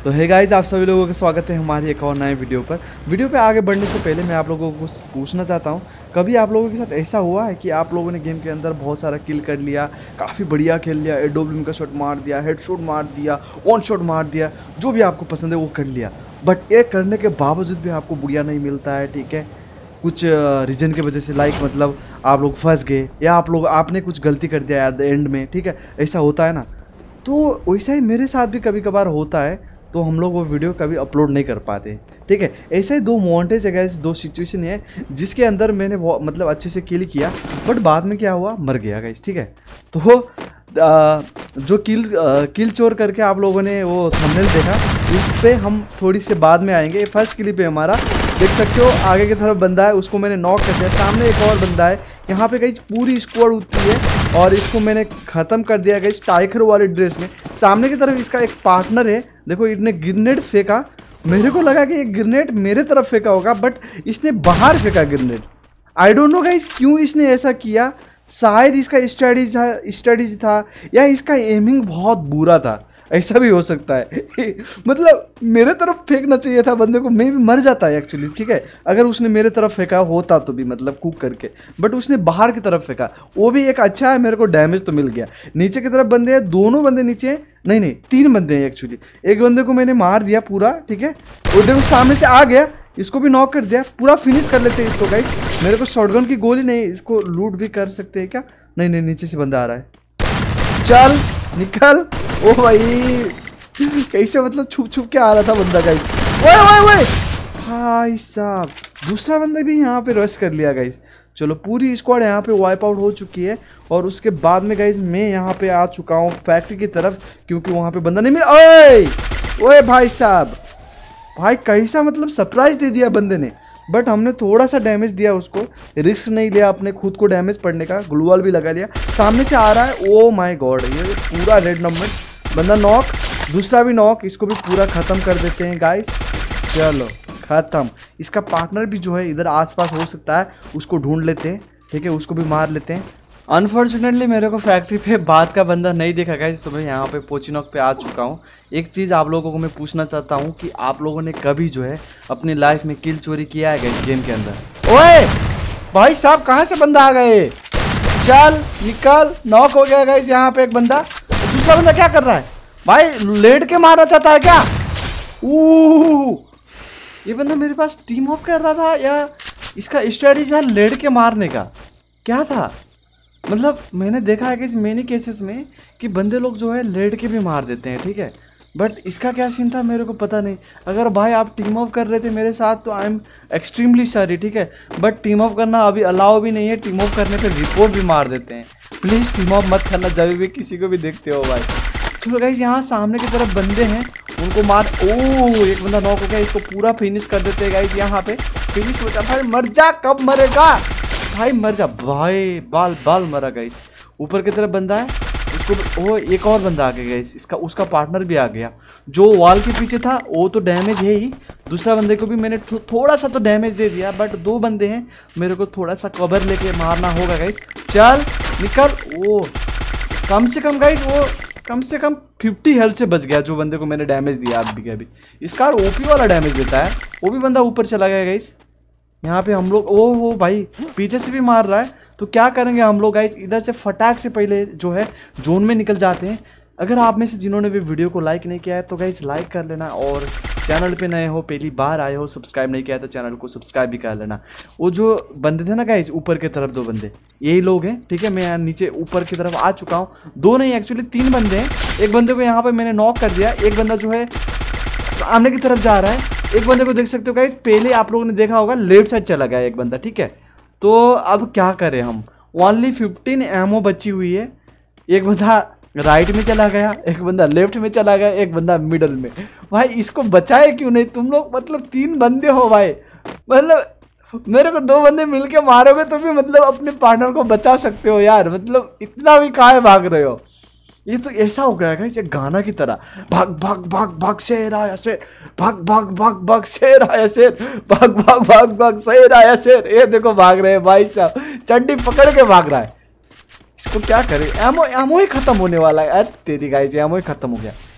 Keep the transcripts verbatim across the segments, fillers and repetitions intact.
तो hey guys, आप सभी लोगों का स्वागत है हमारी एक और नए वीडियो पर। वीडियो पे आगे बढ़ने से पहले मैं आप लोगों को कुछ पूछना चाहता हूँ, कभी आप लोगों के साथ ऐसा हुआ है कि आप लोगों ने गेम के अंदर बहुत सारा किल कर लिया, काफ़ी बढ़िया खेल लिया, एडोब्लिम का शॉट मार दिया, हेड शॉट मार दिया, वन शॉट मार दिया, जो भी आपको पसंद है वो कर लिया, बट ये करने के बावजूद भी आपको बुढ़िया नहीं मिलता है, ठीक है, कुछ रीजन की वजह से, लाइक मतलब आप लोग फंस गए या आप लोग आपने कुछ गलती कर दिया एट द एंड में, ठीक है, ऐसा होता है ना। तो वैसा ही मेरे साथ भी कभी कभार होता है, तो हम लोग वो वीडियो कभी अपलोड नहीं कर पाते, ठीक है। ऐसे ही दो मॉन्टेज है, दो सिचुएशन है जिसके अंदर मैंने मतलब अच्छे से किल किया, बट बाद में क्या हुआ, मर गया गाइस, ठीक है। तो आ, जो किल आ, किल चोर करके आप लोगों ने वो थंबनेल देखा, उस पर हम थोड़ी से बाद में आएंगे। फर्स्ट क्लिप है हमारा, देख सकते हो आगे की तरफ बंदा है, उसको मैंने नॉक कर दिया। सामने एक और बंदा है, यहाँ पे गाइस पूरी स्क्वाड उठती है और इसको मैंने ख़त्म कर दिया गाइस टाइगर वाले ड्रेस में। सामने की तरफ इसका एक पार्टनर है, देखो इसने ग्रेनेड फेंका, मेरे को लगा कि ये ग्रेनेड मेरे तरफ फेंका होगा, बट इसने बाहर फेंका grenade. I don't know guys क्यों इसने ऐसा किया, शायद इसका स्ट्रेटजी था स्ट्रेटजी था या इसका एमिंग बहुत बुरा था, ऐसा भी हो सकता है। मतलब मेरे तरफ फेंकना चाहिए था बंदे को, मैं भी मर जाता है एक्चुअली, ठीक है, अगर उसने मेरे तरफ फेंका होता तो भी, मतलब कुक करके, बट उसने बाहर की तरफ फेंका, वो भी एक अच्छा है, मेरे को डैमेज तो मिल गया। नीचे की तरफ बंदे हैं, दोनों बंदे नीचे हैं, नहीं नहीं तीन बंदे हैं एक्चुअली। एक बंदे को मैंने मार दिया पूरा, ठीक है, और देखो सामने से आ गया, इसको भी नॉक कर दिया, पूरा फिनिश कर लेते हैं इसको गाइस। मेरे को शॉटगन की गोली नहीं, इसको लूट भी कर सकते हैं क्या? नहीं नहीं, नीचे से बंदा आ रहा है, चल निकल। ओ भाई कैसे मतलब छुप छुप के आ रहा था बंदा गाइस। ओए ओए ओए भाई साहब, दूसरा बंदा भी यहाँ पे रश कर लिया गाइस। चलो पूरी स्क्वाड यहाँ पे वाइप आउट हो चुकी है, और उसके बाद में गाइस मैं यहाँ पे आ चुका हूँ फैक्ट्री की तरफ, क्योंकि वहाँ पे बंदा नहीं मिला। ओए ओए भाई साहब, भाई कैसा मतलब सरप्राइज दे दिया बंदे ने, बट हमने थोड़ा सा डैमेज दिया उसको, रिस्क नहीं लिया अपने खुद को डैमेज पड़ने का, ग्लूवाल भी लगा लिया। सामने से आ रहा है, ओ माय गॉड, ये पूरा रेड नंबर बंदा नॉक, दूसरा भी नॉक, इसको भी पूरा ख़त्म कर देते हैं गाइस। चलो ख़त्म। इसका पार्टनर भी जो है इधर आसपास हो सकता है, उसको ढूंढ लेते हैं, ठीक है, उसको भी मार लेते हैं। अनफॉर्चुनेटली मेरे को फैक्ट्री पे बाद का बंदा नहीं देखा गाइस, तो मैं यहाँ पे पोचिनॉक पे आ चुका हूँ। एक चीज़ आप लोगों को मैं पूछना चाहता हूँ कि आप लोगों ने कभी जो है अपनी लाइफ में किल चोरी किया है गाइस गेम के अंदर? ओए भाई साहब, कहाँ से बंदा आ गए, चल निकल। नॉक हो गया गाइस यहाँ पे एक बंदा। दूसरा बंदा क्या कर रहा है भाई, लेट के मारना चाहता है क्या? ऊ ये बंदा मेरे पास टीम ऑफ कर रहा था, या इसका स्ट्रेटजी था लेट के मारने का, क्या था? मतलब मैंने देखा है कि मैनी केसेस में कि बंदे लोग जो है लेट के भी मार देते हैं, ठीक है, बट इसका क्या सीन था मेरे को पता नहीं। अगर भाई आप टीम ऑफ कर रहे थे मेरे साथ तो आई एम एक्सट्रीमली सॉरी, ठीक है, बट टीम ऑफ करना अभी अलाउ भी नहीं है, टीम ऑफ करने पे रिपोर्ट भी मार देते हैं। प्लीज़ टीम ऑफ मत करना जब भी किसी को भी देखते हो भाई। चलो गाइस, यहाँ सामने की तरफ बंदे हैं, उनको मार। ओह एक बंदा नॉक हो गया, इसको पूरा फिनिश कर देते हैं गाइस। यहाँ पे फिनिश हो जा भाई, मर जा, कब मरेगा भाई, मर जा भाई, बाल बाल मरा गाइस। ऊपर की तरफ बंदा है, उसको वो एक और बंदा आ गया गाइस, इसका उसका पार्टनर भी आ गया, जो वॉल के पीछे था वो तो डैमेज है ही, दूसरा बंदे को भी मैंने थो, थोड़ा सा तो डैमेज दे दिया, बट दो बंदे हैं, मेरे को थोड़ा सा कवर लेके मारना होगा गाइस। चल निकल। वो कम से कम गाइस, वो कम से कम फिफ्टी हेल्थ से बच गया, जो बंदे को मैंने डैमेज दिया अभी के अभी। इसका ओपी वाला डैमेज देता है, वो भी बंदा ऊपर चला गया गाइस। यहाँ पे हम लोग, ओ वो भाई पीछे से भी मार रहा है, तो क्या करेंगे हम लोग गाइस, इधर से फटाक से पहले जो है जोन में निकल जाते हैं। अगर आप में से जिन्होंने भी वीडियो को लाइक नहीं किया है तो गाइस लाइक कर लेना, और चैनल पे नए हो, पहली बार आए हो, सब्सक्राइब नहीं किया है तो चैनल को सब्सक्राइब भी कर लेना। वो जो बंदे थे ना गाइस ऊपर की तरफ, दो बंदे यही लोग हैं, ठीक है, मैं यहाँ नीचे ऊपर की तरफ आ चुका हूँ। दो नहीं एक्चुअली तीन बंदे हैं, एक बंदे को यहाँ पर मैंने नॉक कर दिया, एक बंदा जो है सामने की तरफ जा रहा है, एक बंदे को देख सकते हो गाइस, पहले आप लोगों ने देखा होगा लेफ्ट साइड चला गया एक बंदा, ठीक है। तो अब क्या करें हम, ओनली फिफ्टीन एमओ बची हुई है, एक बंदा राइट में चला गया, एक बंदा लेफ्ट में चला गया, एक बंदा मिडल में। भाई इसको बचाए क्यों नहीं तुम लोग, मतलब तीन बंदे हो भाई, मतलब मेरे को दो बंदे मिलके मारोगे तो भी मतलब अपने पार्टनर को बचा सकते हो यार, मतलब इतना भी काहे भाग रहे हो। ये तो ऐसा हो गया गाइस, एक गाना की तरह, भाग भाग भाग भाग शेर आया शेर, भाग भाग भाग भाग शेर आया शेर, भाग भाग भाग भाग शेर आया शेर। ये देखो भाग रहे हैं भाई साहब, चड्डी पकड़ के भाग रहा है। इसको क्या करें, एमो एमो ही खत्म होने वाला है। अरे तेरी गाइस, एमो ही खत्म हो गया।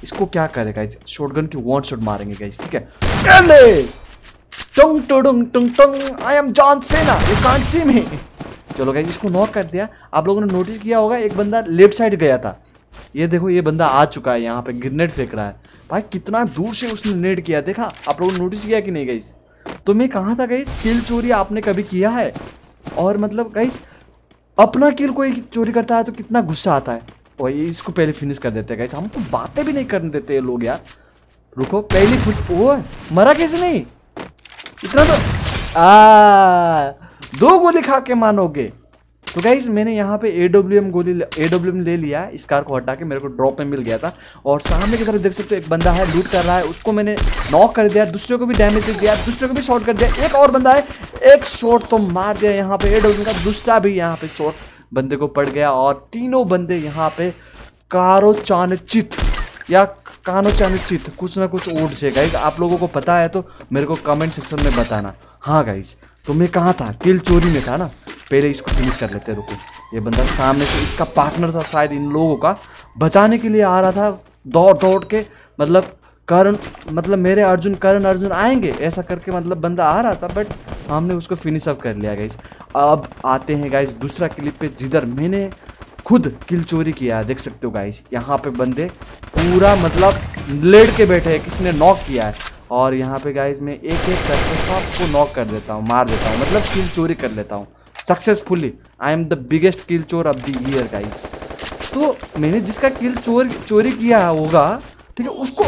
इसको क्या करे गाइस, शॉटगन की वन शॉट मारेंगे गाइस, ठीक है। टंग टंग टंग टंग, I am John Cena, you can't see me. चलो गाइस इसको नॉक कर दिया। आप लोगों ने नोटिस किया होगा एक बंदा लेफ्ट साइड गया था, ये देखो ये बंदा आ चुका है यहाँ पे, ग्रेनेड फेंक रहा है भाई, कितना दूर से उसने नेड किया, देखा आप लोगों ने नोटिस किया कि नहीं गाइस। तो मैं कहा था गाइस, किल चोरी आपने कभी किया है? और मतलब गाइस अपना किल कोई चोरी करता है तो कितना गुस्सा आता है। और इसको पहले फिनिश कर देते हैं गाइस, हमको बातें भी नहीं करने देते ये लोग यार। रुको पहली फुट, ओ मरा कैसे नहीं, इतना तो आ दो गोली खा के मानोगे। तो गाइज मैंने यहाँ पे ए डब्ल्यू एम गोली ए डब्ल्यू एम ले लिया, इस कार को हटा के मेरे को ड्रॉप में मिल गया था। और सामने की तरफ देख सकते हो एक बंदा है, लूट कर रहा है, उसको मैंने नॉक कर दिया, दूसरे को भी डैमेज दे दिया, दूसरे को भी शॉट कर दिया। एक और बंदा है, एक शॉट तो मार दिया यहाँ पे ए डब्ल्यू का, दूसरा भी यहाँ पे शॉट बंदे को पड़ गया। और तीनों बंदे यहाँ पे कारो चानचित या कानो चानचित कुछ ना कुछ ओड से गाइज, आप लोगों को पता है तो मेरे को कमेंट सेक्शन में बताना। हाँ गाइज तो मैं कहाँ था, किल चोरी में था ना, पहले इसको फिनिश कर लेते हैं। रुको ये बंदा सामने से, इसका पार्टनर था शायद, इन लोगों का बचाने के लिए आ रहा था दौड़ दौड़ के, मतलब करण मतलब मेरे अर्जुन करण अर्जुन आएंगे ऐसा करके मतलब बंदा आ रहा था, बट हमने उसको फिनिश अप कर लिया गाइज। अब आते हैं गाइज दूसरा क्लिप पे, जिधर मैंने खुद किल चोरी किया है। देख सकते हो गाइज यहाँ पे बंदे पूरा मतलब लेट के बैठे हैं, किसी ने नॉक किया है। और यहाँ पे गाइज मैं एक एक करके सबको नॉक कर देता हूँ, मार देता हूँ, मतलब किल चोरी कर लेता हूँ successfully. I am the biggest kill चोर ऑफ द ईयर गाइज। तो मैंने जिसका किल चोर चोरी किया होगा, ठीक है, उसको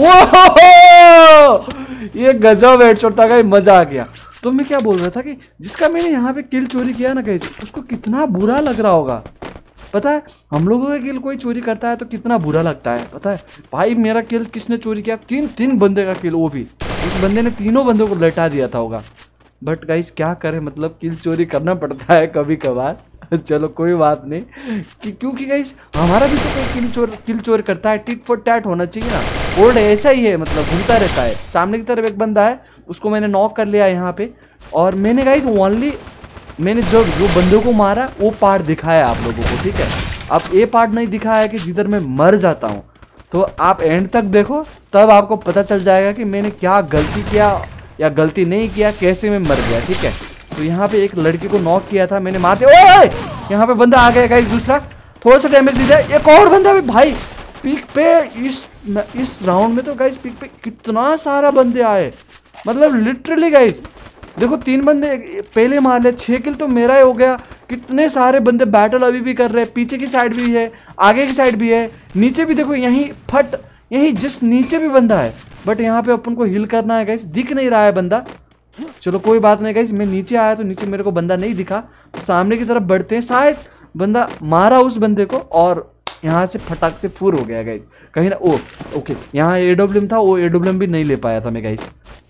ओह ये गजब हेडशॉट था गाइस, मजा आ गया। तो मैं क्या बोल रहा था कि जिसका मैंने यहाँ पे किल चोरी किया ना गाइस, उसको कितना बुरा लग रहा होगा। पता है हम लोगों का किल कोई चोरी करता है तो कितना बुरा लगता है। पता है भाई मेरा किल किसने चोरी किया, तीन तीन बंदे का किल, वो भी उस बंदे ने तीनों बंदों को लटा दिया था होगा। बट गाइस क्या करें, मतलब किल चोरी करना पड़ता है कभी कभार। चलो कोई बात नहीं, कि क्योंकि गाइस हमारा भी तो कोई किल चोर किल चोर करता है, टिट फॉर टैट होना चाहिए ना। ओल्ड ऐसा ही है, मतलब घूमता रहता है। सामने की तरफ एक बंदा है, उसको मैंने नॉक कर लिया यहाँ पे। और मैंने गाइस ओनली मैंने जो जो बंदों को मारा वो पार्ट दिखाया आप लोगों को, ठीक है। अब ये पार्ट नहीं दिखाया कि जिधर मैं मर जाता हूँ, तो आप एंड तक देखो, तब आपको पता चल जाएगा कि मैंने क्या गलती किया या गलती नहीं किया, कैसे मैं मर गया, ठीक है। तो यहाँ पे एक लड़की को नॉक किया था मैंने, मार दिया। ओए यहाँ पे बंदा आ गया गाइस दूसरा, थोड़ा सा डैमेज दे दिया। एक और बंदा भी भाई पीक पे, इस इस राउंड में तो गाइस पीक पे कितना सारा बंदे आए, मतलब लिटरली गाइस देखो तीन बंदे पहले मार ले, छह किल तो मेरा ही हो गया। कितने सारे बंदे बैटल अभी भी कर रहे हैं, पीछे की साइड भी है, आगे की साइड भी है, नीचे भी देखो, यहीं फट यहीं जस्ट नीचे भी बंदा है। बट यहाँ पे अपन को हिल करना है गाइस, दिख नहीं रहा है बंदा। चलो कोई बात नहीं गाइस, मैं नीचे आया तो नीचे मेरे को बंदा नहीं दिखा, तो सामने की तरफ बढ़ते हैं, शायद बंदा मारा उस बंदे को और यहाँ से फटाक से फुर हो गया गाइस कहीं ना। ओ ओके यहाँ ए डब्ल्यू एम था, वो ए डब्ल्यू एम भी नहीं ले पाया था मैं गाइस।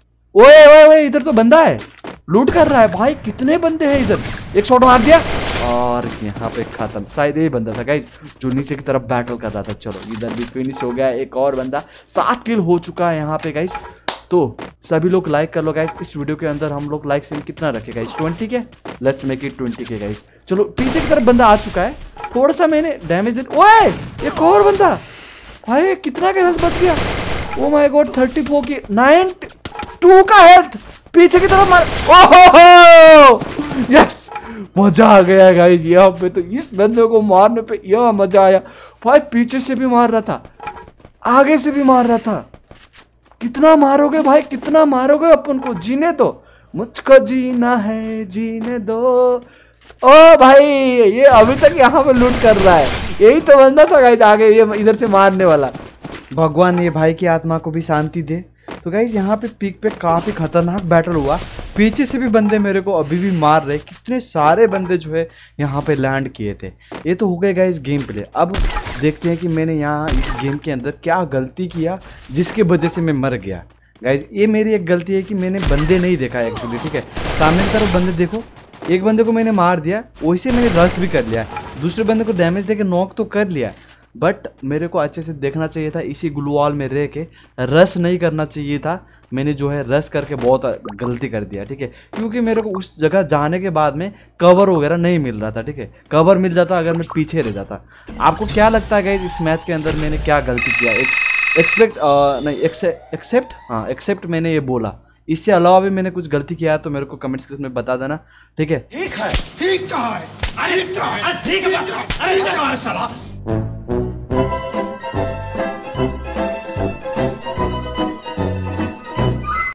ओए ओए ओए इधर तो बंदा है, लूट कर रहा है भाई, कितने बंदे हैं इधर। एक शॉट मार दिया और यहाँ पे खत्म। शायद ये बंदा था गाइस जो नीचे की तरफ बैटल कर रहा था। चलो इधर भी फिनिश हो गया, एक और बंदा, सात किल हो चुका है यहाँ पे गाइस। तो सभी लोग लाइक कर लो गाइस। इस वीडियो के अंदर हम लोग लाइक से कितना रखे guys, twenty K, let's make it twenty K guys. चलो पीछे की तरफ बंदा आ चुका है, थोड़ा सा मैंने डैमेज दे। ओए एक और बंदा भाई, कितना का हेल्थ बच गया, oh my God, thirty four की नाइन टू का हेल्थ, पीछे की तरफ मार। ओहो यस, मजा आ गया गाइस यहाँ पे। तो इस बंदे को मारने पे यह मजा आया भाई, पीछे से भी मार रहा था, आगे से भी मार रहा था। कितना मारोगे भाई, कितना मारोगे अपन को, जीने दो, मुझको जीना है जीने दो। ओ भाई ये अभी तक यहाँ पे लूट कर रहा है, यही तो बंदा था गाइस आगे ये इधर से मारने वाला। भगवान ये भाई की आत्मा को भी शांति दे। तो गाइस यहाँ पे पीक पे काफ़ी खतरनाक बैटल हुआ, पीछे से भी बंदे मेरे को अभी भी मार रहे, कितने सारे बंदे जो है यहाँ पे लैंड किए थे। ये तो हो गए गाइस गेम प्ले। अब देखते हैं कि मैंने यहाँ इस गेम के अंदर क्या गलती किया जिसके वजह से मैं मर गया। गाइस ये मेरी एक गलती है कि मैंने बंदे नहीं देखा एक्चुअली, ठीक है। सामने की तरफ बंदे देखो, एक बंदे को मैंने मार दिया, वैसे मैंने रश भी कर लिया, दूसरे बंदे को डैमेज देकर नॉक तो कर लिया, बट मेरे को अच्छे से देखना चाहिए था, इसी ग्लूवॉल में रह के रश नहीं करना चाहिए था। मैंने जो है रश करके बहुत गलती कर दिया, ठीक है, क्योंकि मेरे को उस जगह जाने के बाद में कवर वगैरह नहीं मिल रहा था, ठीक है। कवर मिल जाता अगर मैं पीछे रह जाता। आपको क्या लगता है गाइस इस मैच के अंदर मैंने क्या गलती किया, एक एक्सपेक्ट नहीं एक्सेप्ट हाँ एक्सेप्ट मैंने ये बोला। इससे अलावा भी मैंने कुछ गलती किया है तो मेरे को कमेंट सेक्शन में बता देना, ठीक है। ठीक है, ठीक कहा है, ठीक कहा है, ठीक कहा है, ठीक कहा है साला।